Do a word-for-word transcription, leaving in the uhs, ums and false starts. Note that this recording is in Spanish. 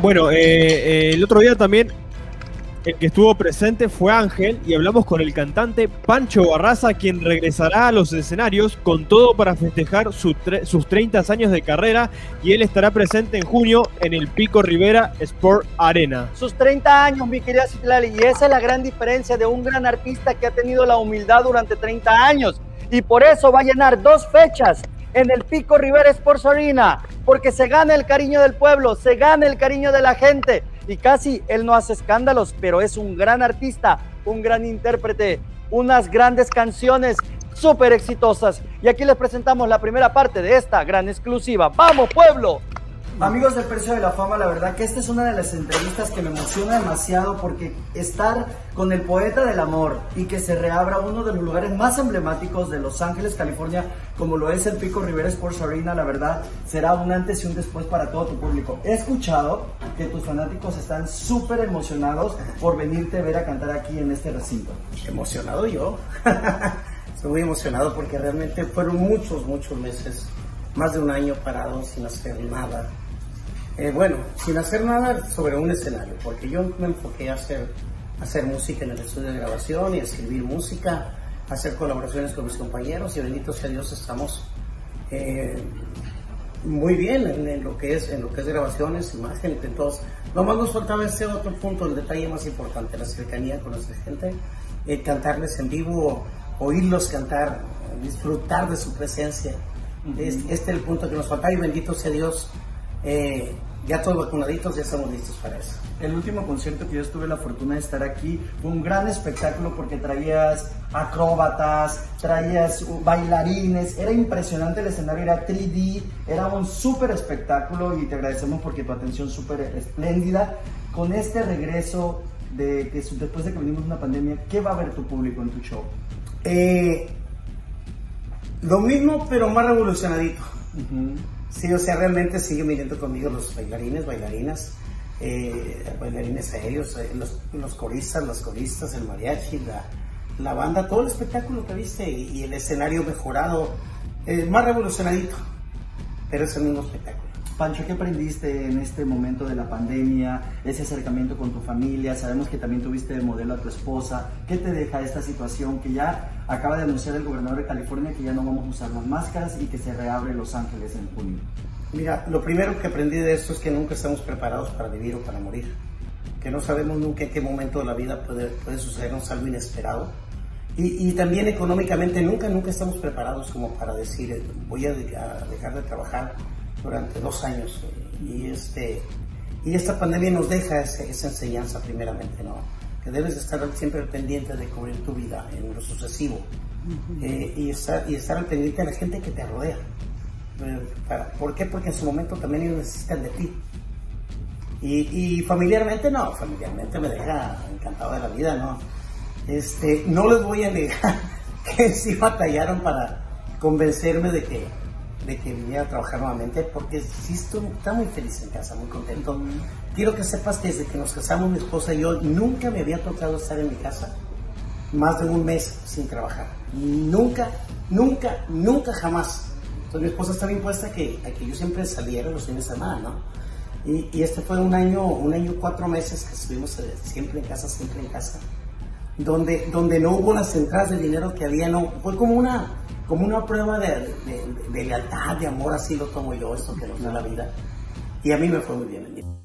Bueno, eh, eh, el otro día también el que estuvo presente fue Ángel y hablamos con el cantante Pancho Barraza, quien regresará a los escenarios con todo para festejar su tre sus treinta años de carrera, y él estará presente en junio en el Pico Rivera Sport Arena. Sus treinta años, mi querida Citlali, y esa es la gran diferencia de un gran artista que ha tenido la humildad durante treinta años, y por eso va a llenar dos fechas en el Pico Rivera Sports Arena, porque se gana el cariño del pueblo, se gana el cariño de la gente, y casi él no hace escándalos, pero es un gran artista, un gran intérprete, unas grandes canciones súper exitosas. Y aquí les presentamos la primera parte de esta gran exclusiva. ¡Vamos, pueblo! Amigos del Precio de la Fama, la verdad que esta es una de las entrevistas que me emociona demasiado, porque estar con el poeta del amor y que se reabra uno de los lugares más emblemáticos de Los Ángeles, California, como lo es el Pico Rivera Sports Arena, la verdad será un antes y un después para todo tu público. He escuchado que tus fanáticos están súper emocionados por venirte a ver a cantar aquí en este recinto. Emocionado yo. Estoy muy emocionado porque realmente fueron muchos, muchos meses, más de un año parado sin hacer nada. Eh, bueno, sin hacer nada sobre un escenario, porque yo me enfoqué a hacer, a hacer música en el estudio de grabación y a escribir música, a hacer colaboraciones con mis compañeros, y bendito sea Dios estamos eh, muy bien en, en, lo que es, en lo que es grabaciones, imágenes, en todos. Nomás nos faltaba ese otro punto, el detalle más importante, la cercanía con nuestra gente, eh, cantarles en vivo, oírlos cantar, disfrutar de su presencia. Este, este es el punto que nos falta, y bendito sea Dios, eh, ya todos vacunaditos, ya estamos listos para eso. El último concierto que yo tuve la fortuna de estar aquí fue un gran espectáculo, porque traías acróbatas, traías bailarines, era impresionante el escenario, era tres D, era un súper espectáculo, y te agradecemos porque tu atención súper espléndida. Con este regreso, de que después de que venimos de una pandemia, ¿qué va a ver tu público en tu show? Eh, lo mismo, pero más revolucionadito. Uh-huh. Sí, o sea, realmente siguen viniendo conmigo los bailarines, bailarinas, eh, bailarines aéreos, eh, los, los coristas, las coristas, el mariachi, la, la banda, todo el espectáculo que viste, y, y el escenario mejorado, eh, más revolucionadito, pero es el mismo espectáculo. Pancho, ¿qué aprendiste en este momento de la pandemia, ese acercamiento con tu familia? Sabemos que también tuviste de modelo a tu esposa. ¿Qué te deja esta situación que ya acaba de anunciar el gobernador de California, que ya no vamos a usar las máscaras y que se reabre Los Ángeles en junio? Mira, lo primero que aprendí de esto es que nunca estamos preparados para vivir o para morir, que no sabemos nunca en qué momento de la vida puede, puede sucedernos algo inesperado, y, y también económicamente nunca, nunca estamos preparados como para decir voy a dejar de trabajar durante dos años, y este y esta pandemia nos deja esa, esa enseñanza primeramente, ¿no? Que debes estar siempre al pendiente de cubrir tu vida en lo sucesivo, uh-huh. eh, y, estar, y estar al pendiente de la gente que te rodea. Eh, para, ¿Por qué? Porque en su momento también ellos necesitan de ti. Y, y familiarmente no, familiarmente me deja encantado de la vida, ¿no? Este, no les voy a negar que sí batallaron para convencerme de que de que viniera a trabajar nuevamente, porque sí estoy, está muy feliz en casa, muy contento. Mm. Quiero que sepas que desde que nos casamos, mi esposa y yo, nunca me había tocado estar en mi casa más de un mes sin trabajar. Nunca, nunca, nunca jamás. Entonces mi esposa estaba impuesta a que, a que yo siempre saliera los fines de semana, ¿no? Y, y este fue un año, un año y cuatro meses que estuvimos siempre en casa, siempre en casa, donde, donde no hubo las entradas de dinero que había, no, fue como una... como una prueba de, de, de lealtad, de amor, así lo tomo yo, esto que nos da la vida. Y a mí me fue muy bien.